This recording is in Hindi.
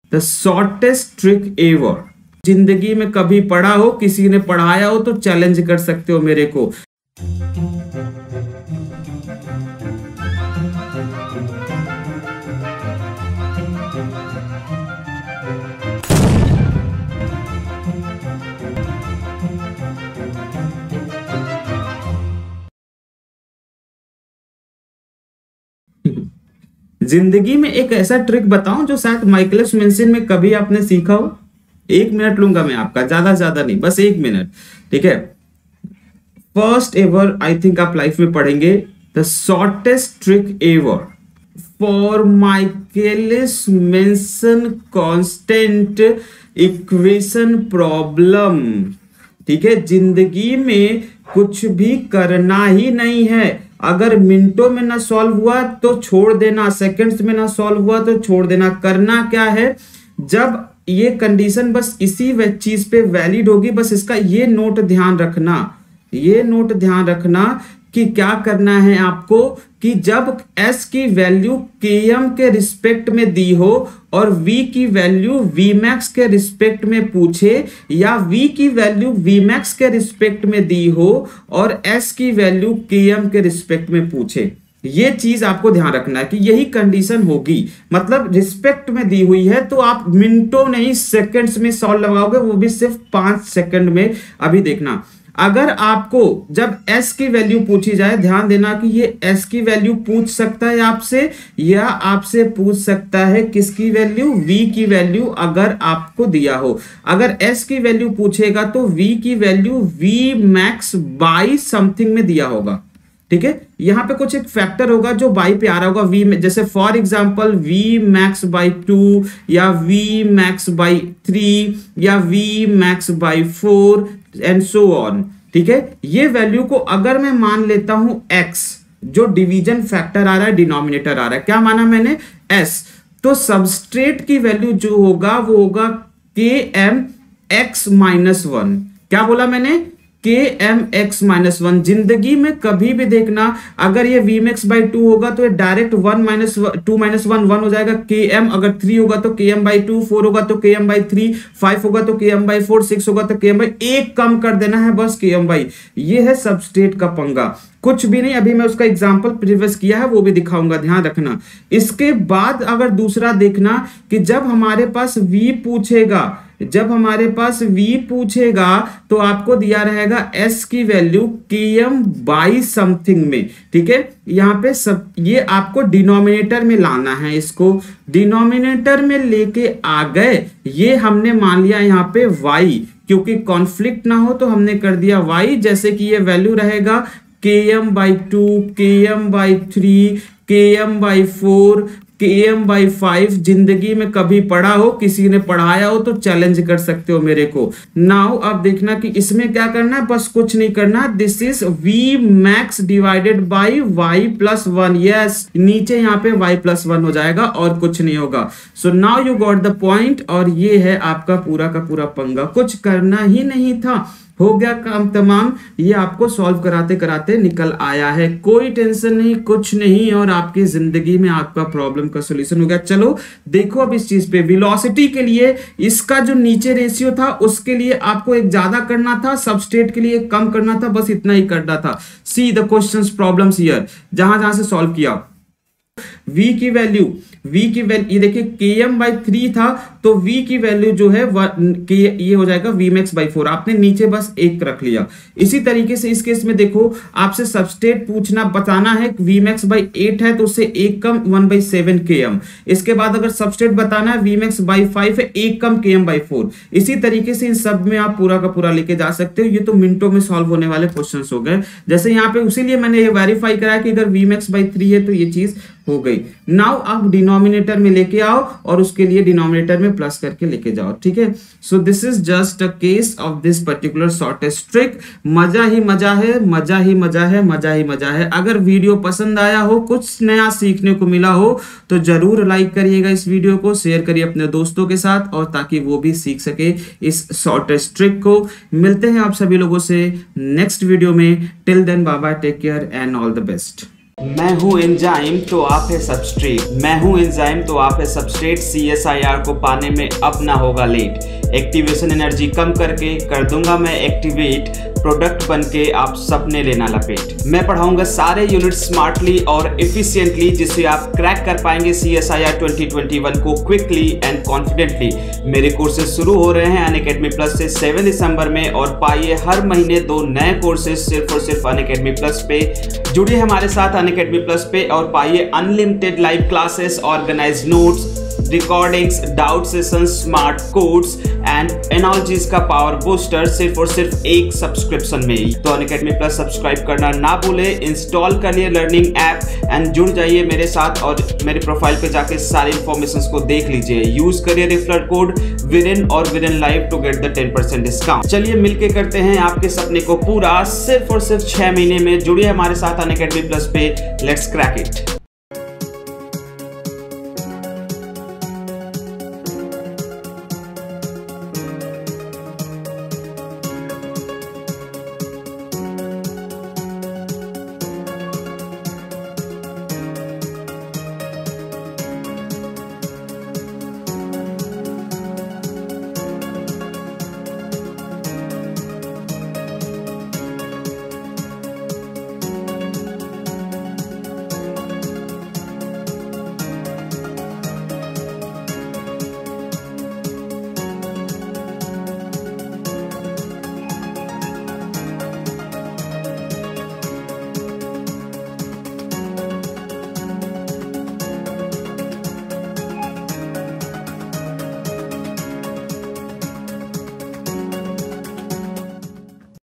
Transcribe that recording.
The shortest trick ever. जिंदगी में कभी पढ़ा हो, किसी ने पढ़ाया हो तो चैलेंज कर सकते हो मेरे को। जिंदगी में एक ऐसा ट्रिक बताऊं जो शायद माइकल्स मेंशन में कभी आपने सीखा हो। 1 मिनट लूंगा मैं आपका, ज्यादा नहीं, बस 1 मिनट, ठीक है। फर्स्ट एवर आई थिंक आप लाइफ में पढ़ेंगे, the shortest trick ever for Michaelis Menten constant equation problem. ठीक है, जिंदगी में कुछ भी करना ही नहीं है। अगर मिनटों में ना सॉल्व हुआ तो छोड़ देना, सेकंड्स में ना सॉल्व हुआ तो छोड़ देना। करना क्या है, जब ये कंडीशन बस इसी चीज पे वैलिड होगी, बस इसका ये नोट ध्यान रखना, ये नोट ध्यान रखना कि क्या करना है आपको, कि जब s की वैल्यू km के रिस्पेक्ट में दी हो और v की वैल्यू vmax के रिस्पेक्ट में पूछे, या v की वैल्यू vmax के रिस्पेक्ट में दी हो और s की वैल्यू km के रिस्पेक्ट में पूछे, ये चीज आपको ध्यान रखना है कि यही कंडीशन होगी। मतलब रिस्पेक्ट में दी हुई है तो आप मिनटों नहीं सेकंड्स में सॉल्व लगाओगे, वो भी सिर्फ 5 सेकंड में। अभी देखना, अगर आपको जब s की वैल्यू पूछी जाए, ध्यान देना कि ये s की वैल्यू पूछ सकता है आपसे, या आपसे पूछ सकता है किसकी वैल्यू, v की वैल्यू अगर आपको दिया हो। अगर s की वैल्यू पूछेगा तो v की वैल्यू vmax बाई समथिंग में दिया होगा। ठीक है, यहां पे कुछ एक फैक्टर होगा जो बाई पे आ रहा होगा v में, जैसे फॉर एग्जांपल vmax बाई 2 या vmax बाई 3 या vmax by 4 and so on. ठीक है, ये वैल्यू को अगर मैं मान लेता हूं x, जो डिवीजन फैक्टर आ रहा है, डिनोमिनेटर आ रहा है, क्या माना मैंने, s, तो सबस्ट्रेट की वैल्यू जो होगा वो होगा kmx माइनस 1। क्या बोला मैंने, kmx माइनस 1। जिंदगी में कभी भी देखना, अगर ये vmax बाई 2 होगा तो ये डायरेक्ट 1 माइनस 2 माइनस 1 1 हो जाएगा। km अगर 3 होगा तो km बाई 2, 4 होगा तो km बाई 3, 5 होगा तो km बाई 4, 6 होगा तो km बाई 1 कम कर देना है बस km बाई। ये है सबस्ट्रेट का पंगा, कुछ भी नहीं। अभी मैं उसका एग्जांपल प्रीवियस किया है, वो भी दिखाऊंगा, ध्यान रखना। इसके बाद अगर दूसरा देखना कि जब हमारे पास v पूछेगा, जब हमारे पास v पूछेगा तो आपको दिया रहेगा s की वैल्यू km बाई समथिंग में। ठीक है, यहाँ पे सब ये आपको डिनोमिनेटर में लाना है, इसको डिनोमिनेटर में लेके आ गए। ये हमने मान लिया यहाँ पे y, क्योंकि कॉन्फ्लिक्ट ना हो तो हमने कर दिया y। जैसे कि ये वैल्यू रहेगा km by 2, km by 3, km by 4, km by 5। जिंदगी में कभी पढ़ा हो, किसी ने पढ़ाया हो तो चैलेंज कर सकते हो मेरे को। नाउ अब देखना कि इसमें क्या करना है, बस कुछ नहीं करना। This is vmax divided by y plus 1। Yes, नीचे यहाँ पे y प्लस 1 हो जाएगा और कुछ नहीं होगा। So now you got the point, और ये है आपका पूरा का पूरा पंगा। कुछ करना ही नहीं था, हो गया काम तमाम। ये आपको सॉल्व कराते कराते निकल आया है, कोई टेंशन नहीं, कुछ नहीं, और आपकी जिंदगी में आपका प्रॉब्लम का सॉल्यूशन हो गया। चलो देखो अब इस चीज पे, वेलोसिटी के लिए इसका जो नीचे रेशियो था उसके लिए आपको एक ज्यादा करना था, सबस्ट्रेट के लिए कम करना था, बस इतना ही करना था। See the questions problems here, जहां जहां से सॉल्व किया। v की वैल्यू ये देखिए km बाई 3 था, तो v की वैल्यू जो है ये हो जाएगा vmax बाई 4। आपने नीचे बस 1 रख लिया। इसी तरीके से इस केस में देखो, आपसे सबस्ट्रेट पूछना, बताना है vmax बाई 8 है तो उससे 1 कम 1 बाई 7 km। इसके बाद अगर सबस्ट्रेट बताना है vmax बाई 5 है, 1 कम km बाई 4। इसी तरीके से इन सब में आप पूरा का पूरा लेके जा सकते हो। ये तो मिनटों में सॉल्व होने वाले क्वेश्चन हो गए। जैसे यहाँ पे उसीलिए मैंने ये वेरीफाई कराया कि अगर vmax बाई 3 है तो ये चीज हो गई। नाउ आप डिनोमिनेटर में लेके आओ और उसके लिए डिनोमिनेटर में प्लस करके लेके जाओ। ठीक है, so this is just a case of this particular shortest trick. मजा ही मजा है, मजा ही मजा है, मजा ही मजा है। अगर वीडियो पसंद आया हो, कुछ नया सीखने को मिला हो, तो जरूर लाइक करिएगा इस वीडियो को, शेयर करिए अपने दोस्तों के साथ, और ताकि वो भी सीख सके इस शॉर्टेस्ट ट्रिक को। मिलते हैं आप सभी लोगों से नेक्स्ट वीडियो में। Till then bye bye, take care and all the best. मैं हूँ एंजाइम तो आप है सबस्ट्रेट, मैं हूँ एंजाइम तो आप है सबस्ट्रेट, CSIR को पाने में अब ना होगा लेट। एक्टिवेशन एनर्जी कम करके कर दूंगा मैं एक्टिवेट, प्रोडक्ट बनके आप सपने लेना लपेट। मैं पढ़ाऊंगा सारे यूनिट स्मार्टली और एफिशिएंटली, जिससे आप क्रैक कर पाएंगे CSIR 2021 को क्विकली एंड कॉन्फिडेंटली। मेरे कोर्सेज शुरू हो रहे हैं अनअकैडमी प्लस से 7 दिसंबर में, और पाइए हर महीने 2 नए कोर्सेज सिर्फ और सिर्फ अनअकैडमी प्लस पे। जुड़िए हमारे साथ अनअकैडमी प्लस पे और पाइए unlimited live classes, organise notes, recordings, doubt session, smart codes and analogies का पावर बूस्टर सिर्फ और सिर्फ एक सब्सक्रिप्शन में ही। तो अनअकैडमी प्लस सब्सक्राइब करना ना भूले, इंस्टॉल कर लिए लर्निंग ऐप एंड जुड़ जाइए मेरे साथ, और मेरे प्रोफाइल पे जाके सारी इंफॉर्मेशन को देख लीजिए। यूज करिए रेफरल कोड विरेन और Viren live to get the 10% discount. चलिए मिलके करते हैं आपके सपने को पूरा सिर्फ और सिर्फ 6 महीने में। जुड़िए हमारे साथ अनअकैडमी प्लस पे, लेट्स क्रैक इट।